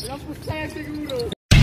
Walang pusta yan siguro.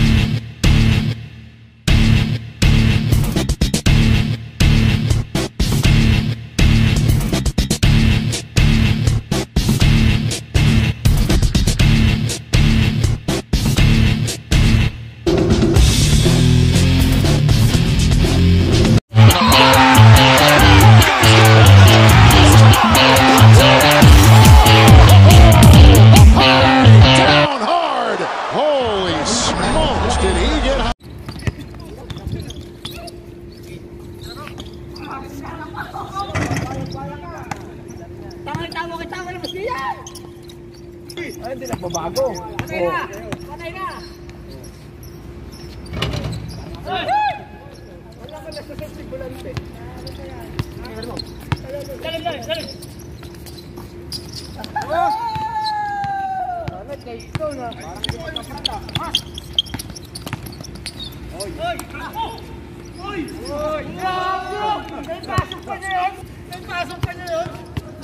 Ay, hindi nagbabago. Patay na! Patay na! Wala ka na sa sasig bulante. Dalim, dalim, dalim! Alat na ito na. Parang hindi magkapata. Oy! Oy! Oy! Oy! May pasok pa niya yun! May pasok pa niya yun!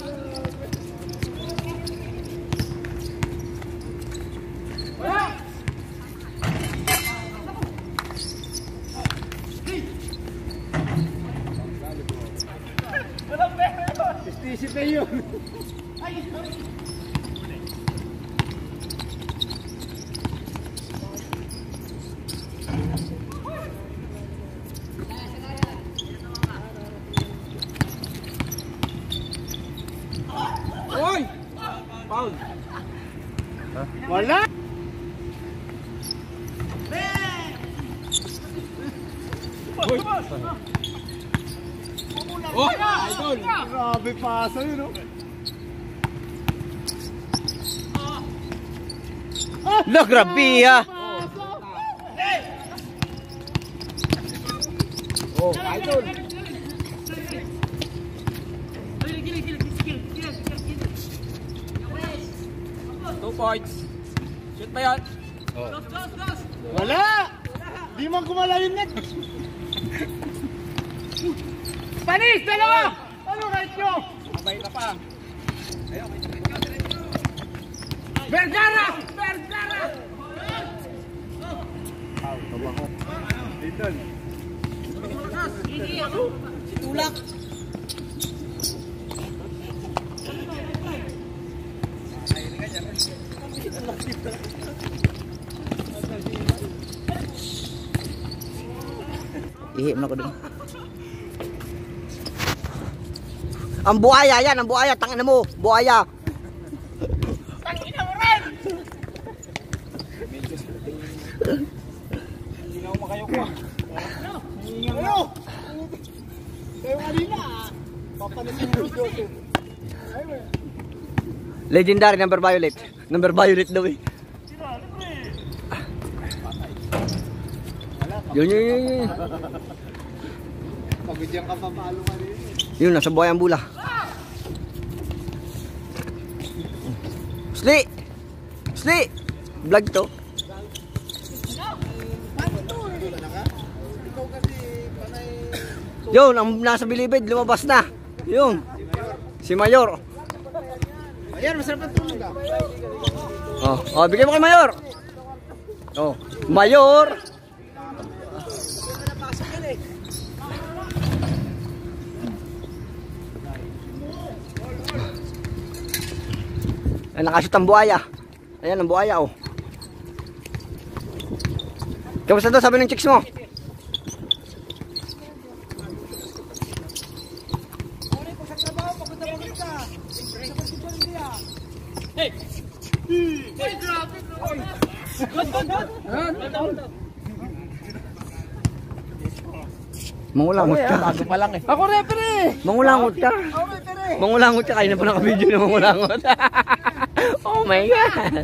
Walang pera yun! Istisip na yun! Oy! Paul! Wala! Oh, idol! Grabe pasa yun, no? Lah, grabe ha! Oh, idol! 2 points. Shoot ba yan? Wala! Di man kumala yung net! Panis! Dalawa! Ano kahit nyo? Abay ka pa. Vergara! Vergara! Idol. Tulak! Ihip na ko dun. Ang buhaya yan, ang buhaya, tangina mo, buhaya. Tangina mo rin! Hindi na ako makayo pa. Ano? Kayo kanina papalitin mo Joseph. Legendary number violet. Number violet daw eh. Yun. Pabigyan ka pa paalo kanina. Yun, nasa buhay ang bula. Sli! Sli! Vlog to. Yun, ang nasa bilibid, lumabas na. Yun. Si Mayor. Ayan, masarap ang tulog ah. Oh, bigay mo kay Mayor. Oh, Mayor. Ay, nakashoot ang buhaya. Ayan ang buhaya oh. Kamusta daw sabi ng chicks mo? Hey! Hey, grabe bro! Mangulangot ka. Bago pa lang eh. Ako referee! Mangulangot ka. Ako referee! Mangulangot ka. Kaya na pa naka-video na mangulangot. Oh my God.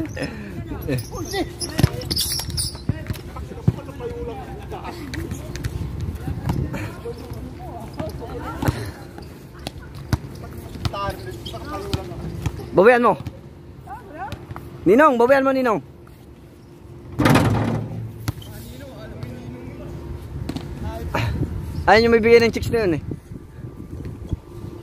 Babayan mo. Ninong, babayan mo Ninong. Ayun yung may bigay ng chicks na yun eh.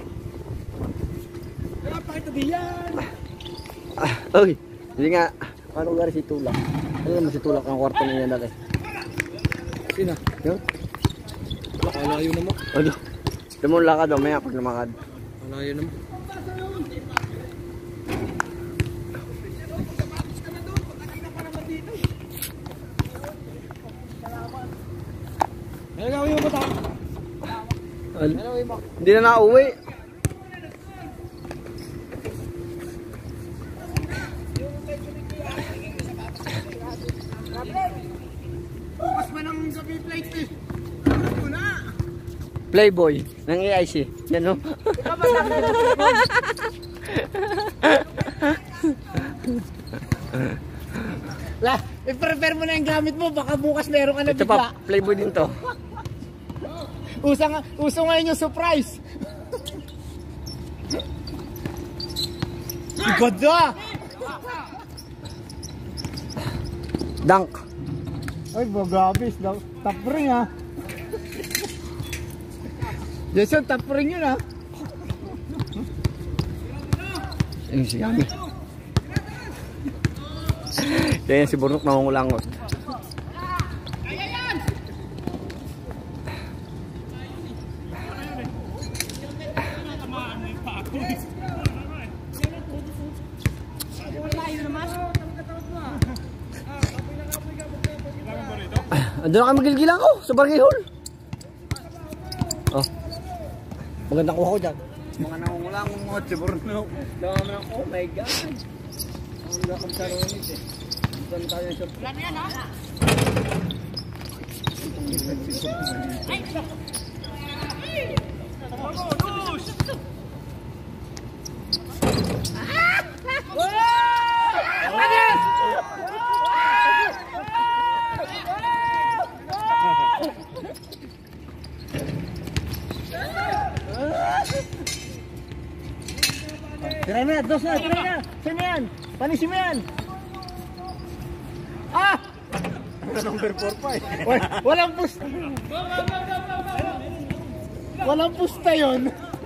Kaya pakita diyan! Uy, hindi nga. Ano lugar si Tulak? Alam mo si Tulak ang kwarto niya dati. Sino? Yun? Malayo na mo. Ano? Dumon lakad o maya pag namakad. Malayo na mo. Ano gawin mo ba? Hindi na nauwi. Bukas man ang sabi plate eh. Ano na? Playboy ng AIC. Yan o. Ikaw ba sabi na La, i-prepare mo na yung gamit mo. Baka bukas meron ka na Ito bigla. pa, Playboy din to. Uso ngayon yung surprise. Ganda! Dunk. Ay, bagabis. Top ring ha. Jason, top ring yun ha. Ayun si Yami. Yan si Burnok nangungulangot. Ando na kami magilgilan ko sa barangay hall. Oh. Magandang kuha ko dyan. Mga nangungulangot mo si Burnok. Dami na, oh my God. Ang lakam sa ronit eh. Doon tayo sa... Wala na yan ha? Try mo yan, dos na, try na. Saan yan? Panisin mo yan. Ah! Number 4 pa eh. Walang pusta. Walang pusta yun.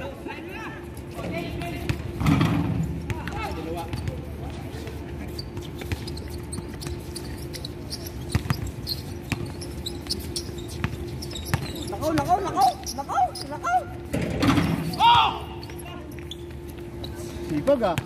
Nakaw! Sipag ah.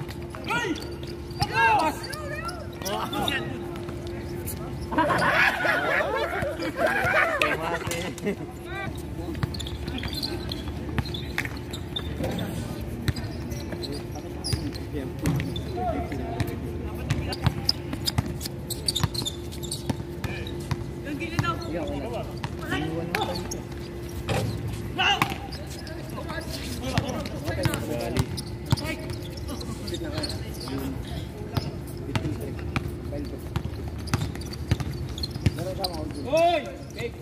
Hoy! Hey!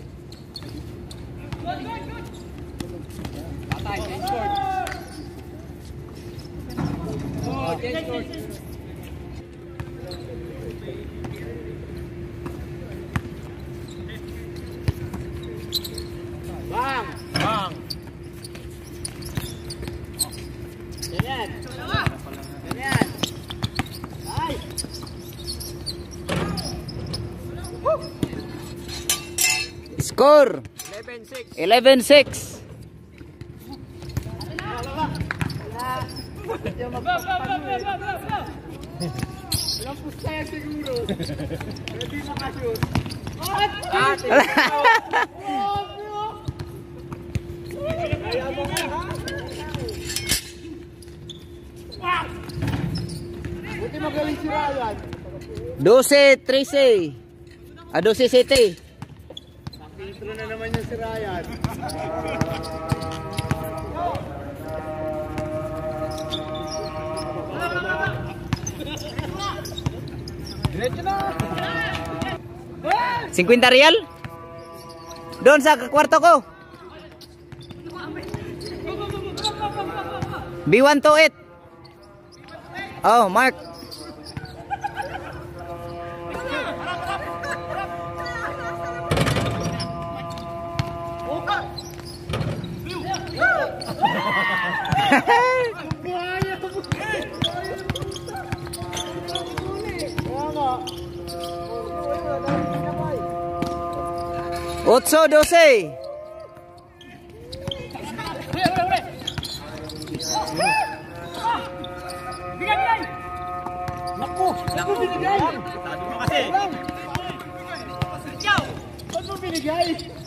Patay, change court. Oh, change court. Bang! Bang! Ganyan. Ganyan. Ay! Score! 11-6. 11-6. Walang pusta yan siguro. Pwede makashoot. Buti magaling si Ryan. 12-13. 12-7. Intro na naman yung si Ryan. Diretso na! 50 real? Doon sa kwarto ko. B128. Oh, Mark. Buhaya! Buhaya! 8-12. Bigay! Naku! Naku, binigay! Sabi mo kasi. Ba't mo binigay?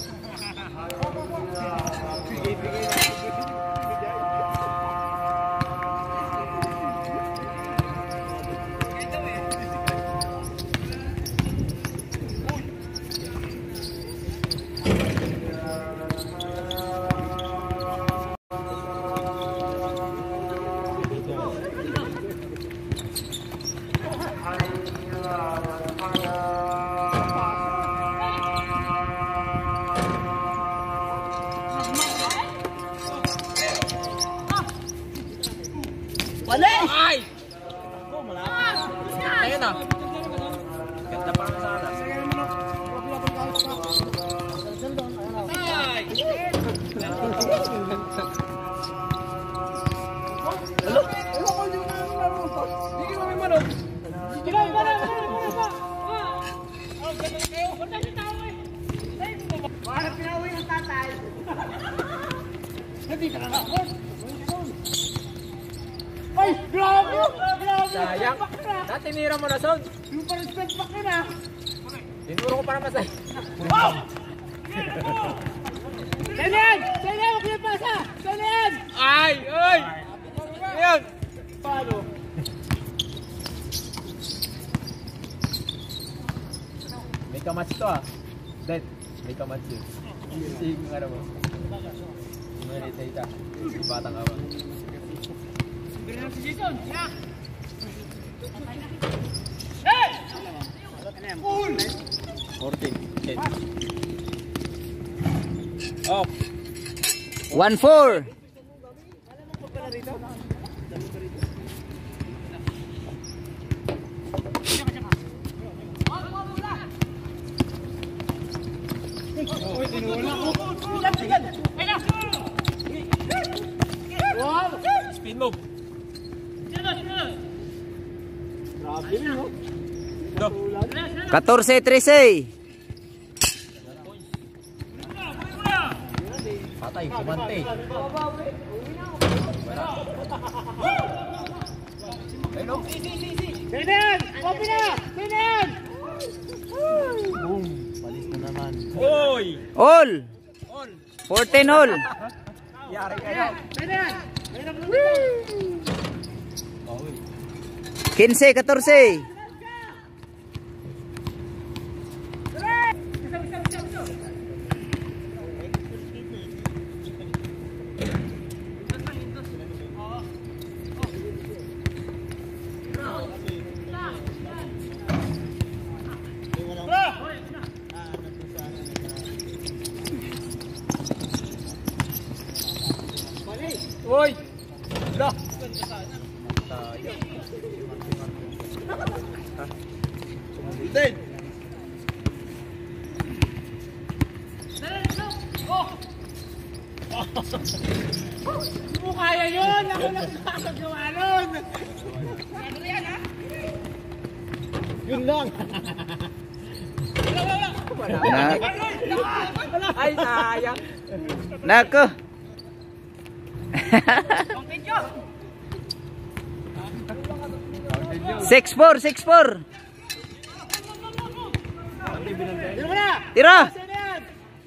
Ay! Ayun na. Ganda pa ang sana. Ay! Ay, grabe! Grabe! Sayang. Dati nira mo na, Son. Yung pa-respect back ka na! Tinuro ko para masay. Oh! Salian! Salian! Huwag yung pasa! Salian! Ay! Ay! Ayun! Paano? May kamatch to ah. Dad, may kamatch yun. Sige nga na mo. Sumalit na ita. Batang awa. Ganyan si Jason! Yeah! Hey! Cool! 14. 10. Oh! 1-4. Spin move. Go. 14-13. Patay, kumante. Ayun o. Salian! Copy na! Salian! Oy! All. On! 14 all. Yari kayo. Salian! Mayroon mo dito! 15-14. Oy! Lo! Then, Hindi mo kaya yun! Ako lang nakakagawa nun! Ano yan ha? yun lang. Ay, sayang. Nako. Ang video! 6-4, 6-4. Dito mo na! Tira. Salian!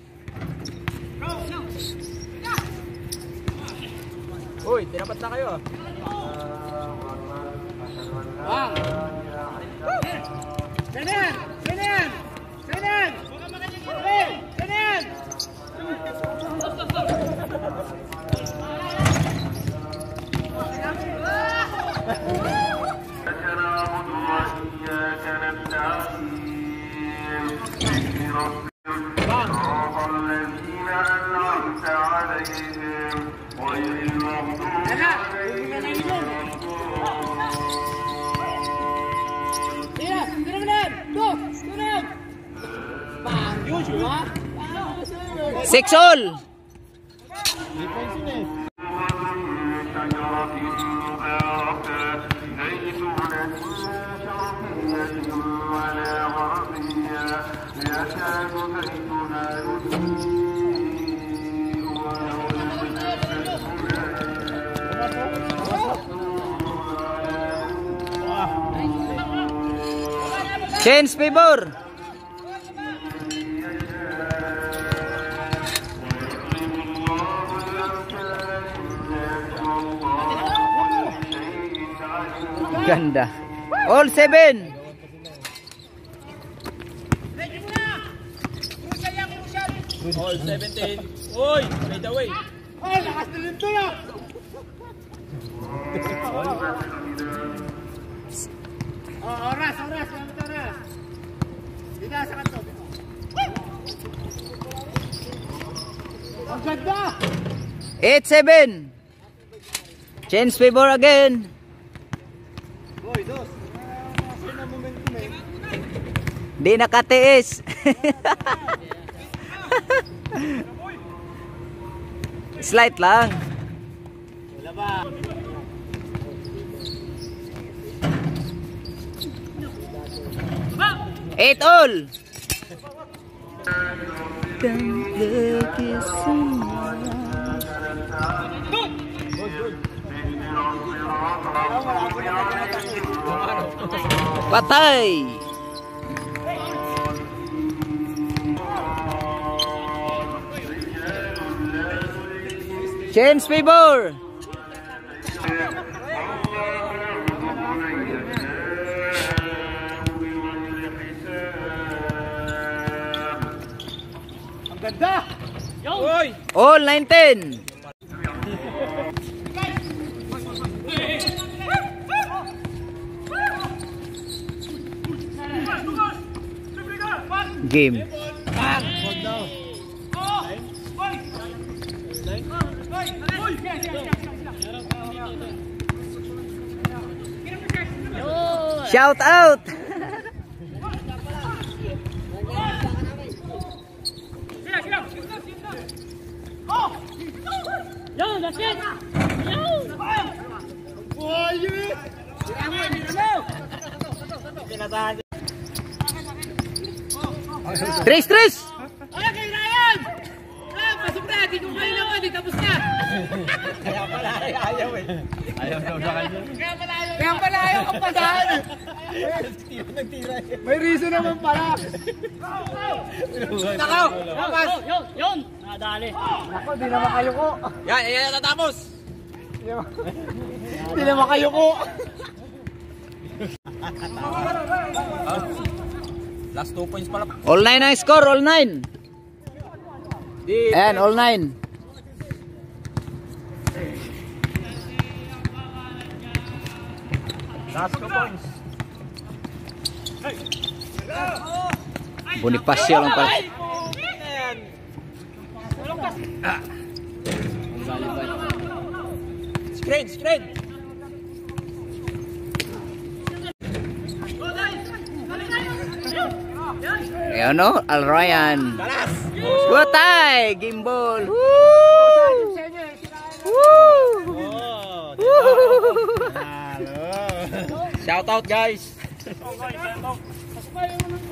Uy, tinapat na kayo ah. Wow! Salian! Salian! Salian! Salian! Salian! Tara! Huwag na lang yun! Tira! Tira mo na! Go! Tira! Bang! Yun! Ha? 6 all. يكاد بيتها Change favor. Ganda. All 7. All 17. Uy, fade away. Ay, lakas na rin to na. Oh, oras. Bida sa kanto. Ang ganda. 8-7. Change favor again. Boy, dos. Kasi na momentum eh. Di nakatiis. Slight lang. Wala ba? 8-all. Patay. Change favor. Ang ganda. Uy! All 19. Game. Shout out. Yo, that's it. Yo. Boy, Tres. Wala kay Ryan! Pasok na! Di ko kayo naman! Di tapos na! Kaya pala ayaw eh. Ayaw daw sa kanya. Kaya pala ayaw kang pasahan! May reason naman pala! Nakaw! Lapas! Yun! Nadali! Nako, di naman kayo ko! Yan tatapos! Di naman kayo ko! Last 2 points pala. All 9 ang score, all 9. And all 9. Last 2 points. Bonifacio lang pala. Screen! Ayan o, Al Ryan. Butay! Gimbal. Woo! Shout out guys.